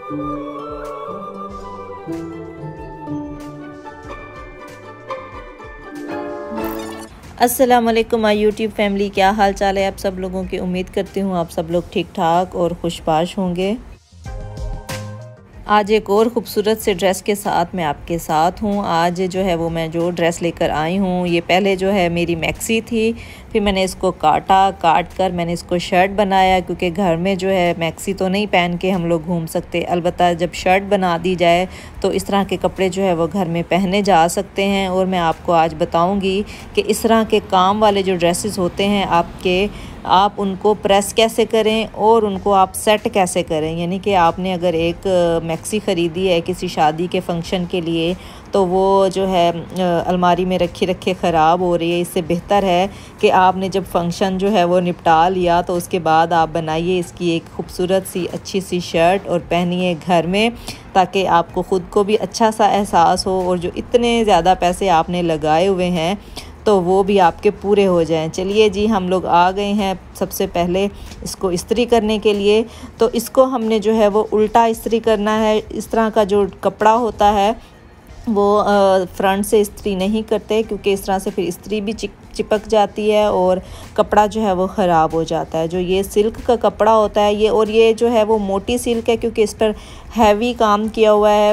अस्सलाम वालेकुम my YouTube family, क्या हाल चाल है आप सब लोगों की। उम्मीद करती हूँ आप सब लोग ठीक ठाक और खुशबाश होंगे। आज एक और ख़ूबसूरत से ड्रेस के साथ मैं आपके साथ हूँ। आज जो है वो मैं जो ड्रेस लेकर आई हूँ, ये पहले जो है मेरी मैक्सी थी, फिर मैंने इसको काट कर मैंने इसको शर्ट बनाया, क्योंकि घर में जो है मैक्सी तो नहीं पहन के हम लोग घूम सकते। अलबत्ता जब शर्ट बना दी जाए तो इस तरह के कपड़े जो है वो घर में पहने जा सकते हैं। और मैं आपको आज बताऊँगी कि इस तरह के काम वाले जो ड्रेसेस होते हैं आप उनको प्रेस कैसे करें और उनको आप सेट कैसे करें। यानी कि आपने अगर एक मैक्सी ख़रीदी है किसी शादी के फंक्शन के लिए, तो वो जो है अलमारी में रखे ख़राब हो रही है। इससे बेहतर है कि आपने जब फंक्शन जो है वो निपटा लिया तो उसके बाद आप बनाइए इसकी एक खूबसूरत सी अच्छी सी शर्ट और पहनिए घर में, ताकि आपको ख़ुद को भी अच्छा सा एहसास हो और जो इतने ज़्यादा पैसे आपने लगाए हुए हैं तो वो भी आपके पूरे हो जाएं। चलिए जी, हम लोग आ गए हैं सबसे पहले इसको इस्त्री करने के लिए। तो इसको हमने जो है वो उल्टा इस्त्री करना है। इस तरह का जो कपड़ा होता है वो फ्रंट से इस्त्री नहीं करते, क्योंकि इस तरह से फिर इस्त्री भी चिपक जाती है और कपड़ा जो है वो ख़राब हो जाता है। जो ये सिल्क का कपड़ा होता है ये जो है वो मोटी सिल्क है, क्योंकि इस पर हैवी काम किया हुआ है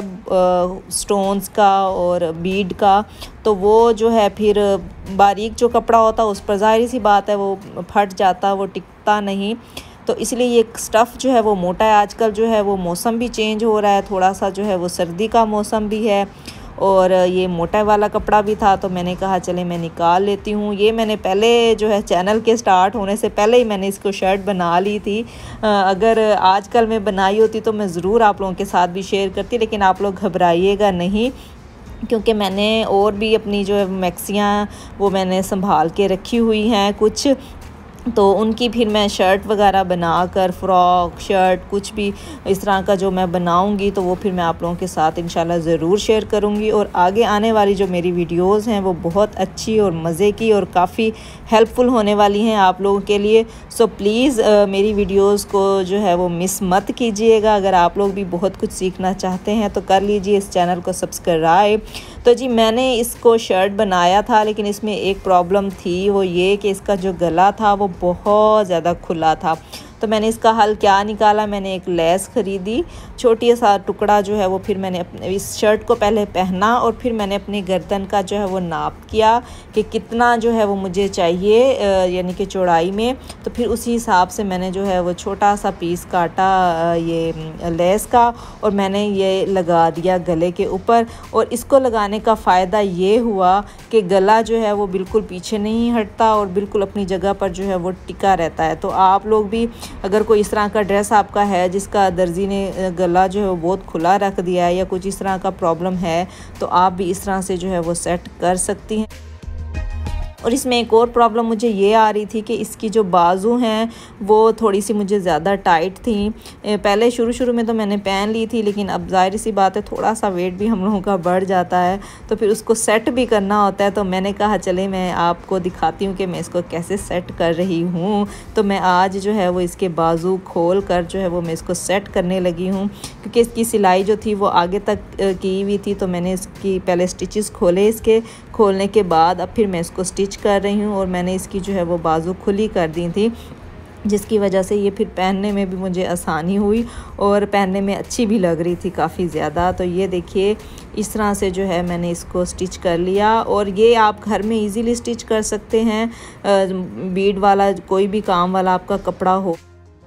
स्टोन्स का और बीड का। तो वो जो है फिर बारीक जो कपड़ा होता है उस पर ज़ाहिर सी बात है वो फट जाता, वो टिकता नहीं। तो इसलिए ये स्टफ़ जो है वो मोटा है। आजकल जो है वो मौसम भी चेंज हो रहा है, थोड़ा सा जो है वो सर्दी का मौसम भी है और ये मोटा वाला कपड़ा भी था, तो मैंने कहा चले मैं निकाल लेती हूँ। ये मैंने पहले जो है चैनल के स्टार्ट होने से पहले ही मैंने इसको शर्ट बना ली थी। अगर आजकल मैं बनाई होती तो मैं ज़रूर आप लोगों के साथ भी शेयर करती, लेकिन आप लोग घबराइएगा नहीं, क्योंकि मैंने और भी अपनी जो है मैक्सियाँ वो मैंने संभाल के रखी हुई हैं कुछ, तो उनकी फिर मैं शर्ट वगैरह बनाकर फ़्रॉक शर्ट कुछ भी इस तरह का जो मैं बनाऊंगी तो वो फिर मैं आप लोगों के साथ इंशाल्लाह ज़रूर शेयर करूंगी। और आगे आने वाली जो मेरी वीडियोस हैं वो बहुत अच्छी और मज़े की और काफ़ी हेल्पफुल होने वाली हैं आप लोगों के लिए। सो प्लीज़ मेरी वीडियोस को जो है वो मिस मत कीजिएगा। अगर आप लोग भी बहुत कुछ सीखना चाहते हैं तो कर लीजिए इस चैनल को सब्सक्राइब। तो जी, मैंने इसको शर्ट बनाया था, लेकिन इसमें एक प्रॉब्लम थी, वो ये कि इसका जो गला था वो बहुत ज़्यादा खुला था। तो मैंने इसका हल क्या निकाला, मैंने एक लेस ख़रीदी, छोटी सा टुकड़ा जो है वो फिर मैंने अपने इस शर्ट को पहले पहना और फिर मैंने अपनी गर्दन का जो है वो नाप किया कि कितना जो है वो मुझे चाहिए, यानी कि चौड़ाई में। तो फिर उसी हिसाब से मैंने जो है वो छोटा सा पीस काटा ये लेस का और मैंने ये लगा दिया गले के ऊपर। और इसको लगाने का फ़ायदा ये हुआ कि गला जो है वो बिल्कुल पीछे नहीं हटता और बिल्कुल अपनी जगह पर जो है वो टिका रहता है। तो आप लोग भी अगर कोई इस तरह का ड्रेस आपका है जिसका दर्जी ने गला जो है वो बहुत खुला रख दिया है या कुछ इस तरह का प्रॉब्लम है, तो आप भी इस तरह से जो है वो सेट कर सकती हैं। और इसमें एक और प्रॉब्लम मुझे ये आ रही थी कि इसकी जो बाजू हैं वो थोड़ी सी मुझे ज़्यादा टाइट थी। पहले शुरू में तो मैंने पहन ली थी, लेकिन अब ज़ाहिर सी बात है थोड़ा सा वेट भी हम लोगों का बढ़ जाता है, तो फिर उसको सेट भी करना होता है। तो मैंने कहा चले मैं आपको दिखाती हूँ कि मैं इसको कैसे सेट कर रही हूँ। तो मैं आज जो है वो इसके बाजू खोल कर जो है वो मैं इसको सेट करने लगी हूँ, क्योंकि इसकी सिलाई जो थी वो आगे तक की हुई थी। तो मैंने इसकी पहले स्टिचेस खोले, इसके खोलने के बाद अब फिर मैं इसको स्टिच कर रही हूँ और मैंने इसकी जो है वो बाजू खुली कर दी थी, जिसकी वजह से ये फिर पहनने में भी मुझे आसानी हुई और पहनने में अच्छी भी लग रही थी काफ़ी ज़्यादा। तो ये देखिए इस तरह से जो है मैंने इसको स्टिच कर लिया और ये आप घर में इजीली स्टिच कर सकते हैं। बीड वाला कोई भी काम वाला आपका कपड़ा हो।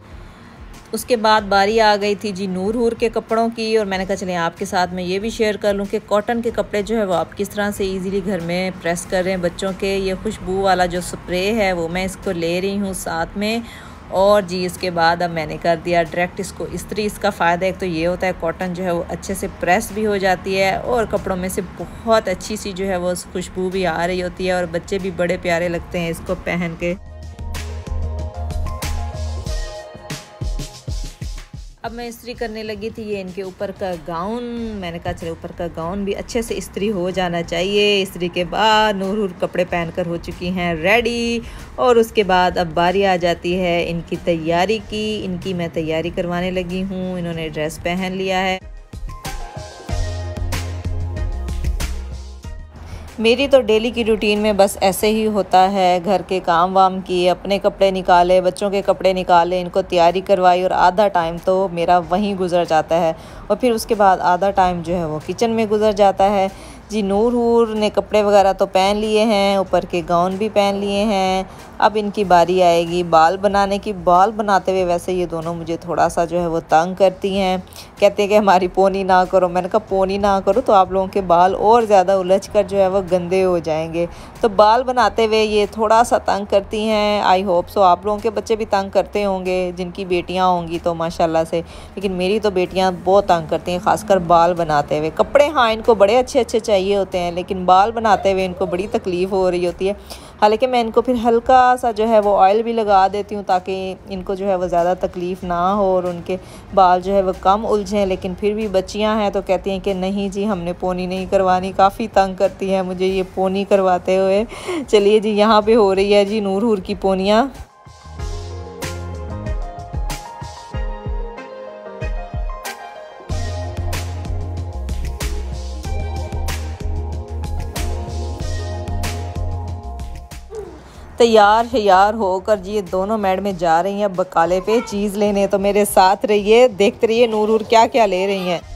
उसके बाद बारी आ गई थी जी नूर के कपड़ों की, और मैंने कहा चलें आपके साथ मैं ये भी शेयर कर लूँ कि कॉटन के कपड़े जो है वो आप किस तरह से इजीली घर में प्रेस कर रहे हैं। बच्चों के ये खुशबू वाला जो स्प्रे है वो मैं इसको ले रही हूँ साथ में। और जी इसके बाद अब मैंने कर दिया डायरेक्ट इसको इस्त्री। इसका फ़ायदा एक तो ये होता है कॉटन जो है वो अच्छे से प्रेस भी हो जाती है और कपड़ों में से बहुत अच्छी सी जो है वो खुशबू भी आ रही होती है और बच्चे भी बड़े प्यारे लगते हैं इसको पहन के। अब मैं इस्त्री करने लगी थी ये इनके ऊपर का गाउन। मैंने कहा चले ऊपर का गाउन भी अच्छे से इस्त्री हो जाना चाहिए। इस्त्री के बाद नूर कपड़े पहनकर हो चुकी हैं रेडी और उसके बाद अब बारी आ जाती है इनकी तैयारी की। इनकी मैं तैयारी करवाने लगी हूँ। इन्होंने ड्रेस पहन लिया है। मेरी तो डेली की रूटीन में बस ऐसे ही होता है, घर के काम वाम किए, अपने कपड़े निकाले, बच्चों के कपड़े निकाले, इनको तैयारी करवाई और आधा टाइम तो मेरा वहीं गुजर जाता है। और फिर उसके बाद आधा टाइम जो है वो किचन में गुजर जाता है। जी नूर ने कपड़े वगैरह तो पहन लिए हैं, ऊपर के गाउन भी पहन लिए हैं। अब इनकी बारी आएगी बाल बनाने की। बाल बनाते हुए वैसे ये दोनों मुझे थोड़ा सा जो है वो तंग करती हैं, कहते हैं कि हमारी पोनी ना करो। मैंने कहा पोनी ना करो तो आप लोगों के बाल और ज़्यादा उलझ कर जो है वो गंदे हो जाएंगे। तो बाल बनाते हुए ये थोड़ा सा तंग करती हैं। आई होप सो आप लोगों के बच्चे भी तंग करते होंगे, जिनकी बेटियाँ होंगी तो माशाल्लाह से। लेकिन मेरी तो बेटियाँ बहुत तंग करती हैं, खासकर बाल बनाते हुए। कपड़े हाँ इनको बड़े अच्छे अच्छे चाहिए होते हैं, लेकिन बाल बनाते हुए इनको बड़ी तकलीफ़ हो रही होती है। हालांकि मैं इनको फिर हल्का सा जो है वो ऑयल भी लगा देती हूँ ताकि इनको जो है वो ज़्यादा तकलीफ़ ना हो और उनके बाल जो है वो कम उलझें। लेकिन फिर भी बच्चियाँ हैं तो कहती हैं कि नहीं जी हमने पोनी नहीं करवानी। काफ़ी तंग करती हैं मुझे ये पोनी करवाते हुए। चलिए जी यहाँ पे हो रही है जी नूर हूर की पोनियाँ। तैयार होकर जी ये दोनों मैडमें जा रही हैं बकाले पे चीज़ लेने। तो मेरे साथ रहिए, देखते रहिए नूर क्या क्या ले रही हैं।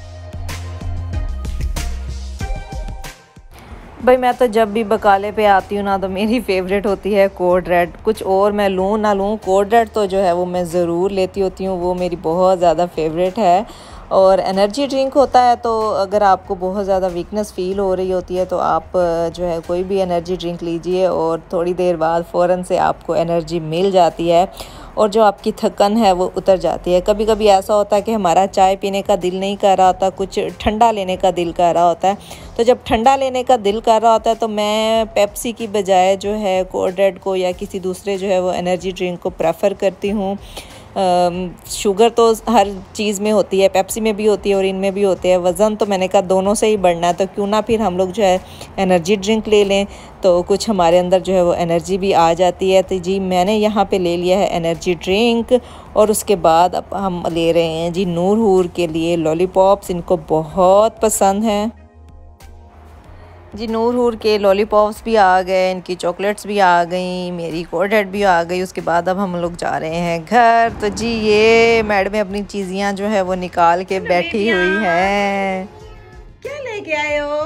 भाई मैं तो जब भी बकाले पे आती हूँ ना तो मेरी फेवरेट होती है कोड रेड। कुछ और मैं लूँ ना लूँ, कोड रेड तो जो है वो मैं ज़रूर लेती होती हूँ। वो मेरी बहुत ज़्यादा फेवरेट है। और एनर्जी ड्रिंक होता है तो अगर आपको बहुत ज़्यादा वीकनेस फ़ील हो रही होती है तो आप जो है कोई भी एनर्जी ड्रिंक लीजिए और थोड़ी देर बाद फ़ौरन से आपको एनर्जी मिल जाती है और जो आपकी थकन है वो उतर जाती है। कभी कभी ऐसा होता है कि हमारा चाय पीने का दिल नहीं कर रहा होता, कुछ ठंडा लेने का दिल कर रहा होता है। तो जब ठंडा लेने का दिल कर रहा होता है तो मैं पेप्सी की बजाय जो है कोड रेड को या किसी दूसरे जो है वो एनर्जी ड्रिंक को प्रेफर करती हूँ। शुगर तो हर चीज़ में होती है, पेप्सी में भी होती है और इनमें भी होती है। वज़न तो मैंने कहा दोनों से ही बढ़ना है तो क्यों ना फिर हम लोग जो है एनर्जी ड्रिंक ले लें तो कुछ हमारे अंदर जो है वो एनर्जी भी आ जाती है। तो जी मैंने यहाँ पे ले लिया है एनर्जी ड्रिंक और उसके बाद अब हम ले रहे हैं जी नूर हूर के लिए लॉलीपॉप्स। इनको बहुत पसंद हैं जी। नूर हूर के लॉलीपॉप्स भी आ गए, इनकी चॉकलेट्स भी आ गई, मेरी कोड रेड भी आ गई। उसके बाद अब हम लोग जा रहे हैं घर। तो जी ये मैडम अपनी चीज़ियाँ जो है वो निकाल के बैठी हुई हैं। क्या लेके आए हो?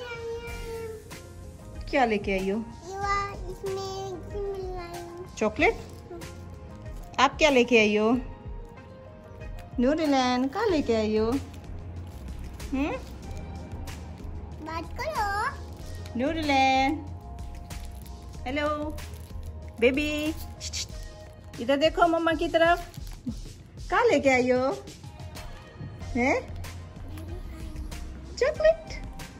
क्या लेके आई हो? चॉकलेट। आप क्या लेके आई हो? नूरिलैन क्या लेके आई हो? बात करो नूरिलैन। हेलो बेबी, इधर देखो मम्मा की तरफ। क्या लेके आई हो? हैं? चॉकलेट।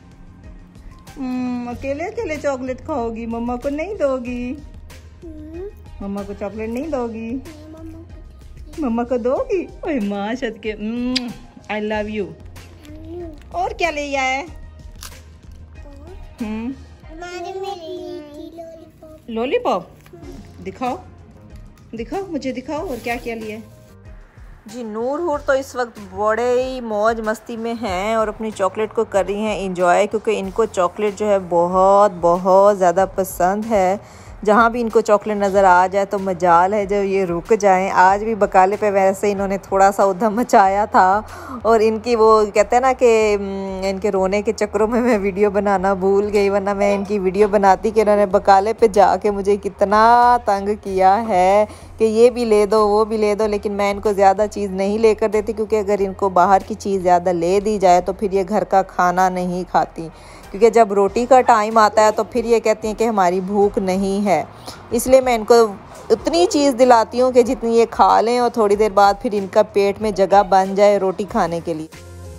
अकेले अकेले चॉकलेट खाओगी, मम्मा को नहीं दोगी? मम्मा को चॉकलेट नहीं दोगी? मम्मा को दोगी? ओए माँ शत के आई लव यू। और क्या ले आए? लॉलीपॉप दिखाओ दिखाओ मुझे दिखाओ। और क्या क्या लिया है? जी नूर हूर तो इस वक्त बड़े ही मौज मस्ती में हैं और अपनी चॉकलेट को कर रही हैं इंजॉय, क्योंकि इनको चॉकलेट जो है बहुत बहुत ज़्यादा पसंद है। जहाँ भी इनको चॉकलेट नज़र आ जाए तो मजाल है जब ये रुक जाएं। आज भी बकाले पे वैसे इन्होंने थोड़ा सा उधम मचाया था और इनकी वो कहते हैं ना कि इनके रोने के चक्करों में मैं वीडियो बनाना भूल गई, वरना मैं इनकी वीडियो बनाती कि इन्होंने बकाले पे जाके मुझे कितना तंग किया है कि ये भी ले दो वो भी ले दो। लेकिन मैं इनको ज़्यादा चीज़ नहीं लेकर देती, क्योंकि अगर इनको बाहर की चीज़ ज़्यादा ले दी जाए तो फिर ये घर का खाना नहीं खाती, क्योंकि जब रोटी का टाइम आता है तो फिर ये कहती हैं कि हमारी भूख नहीं है। इसलिए मैं इनको उतनी चीज़ दिलाती हूँ कि जितनी ये खा लें और थोड़ी देर बाद फिर इनका पेट में जगह बन जाए रोटी खाने के लिए।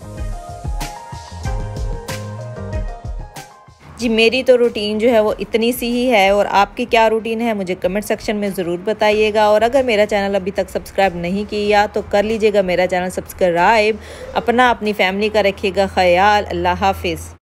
जी मेरी तो रूटीन जो है वो इतनी सी ही है, और आपकी क्या रूटीन है मुझे कमेंट सेक्शन में ज़रूर बताइएगा। और अगर मेरा चैनल अभी तक सब्सक्राइब नहीं किया तो कर लीजिएगा मेरा चैनल सब्सक्राइब। अपनी फैमिली का रखिएगा ख्याल। अल्लाह हाफिज़।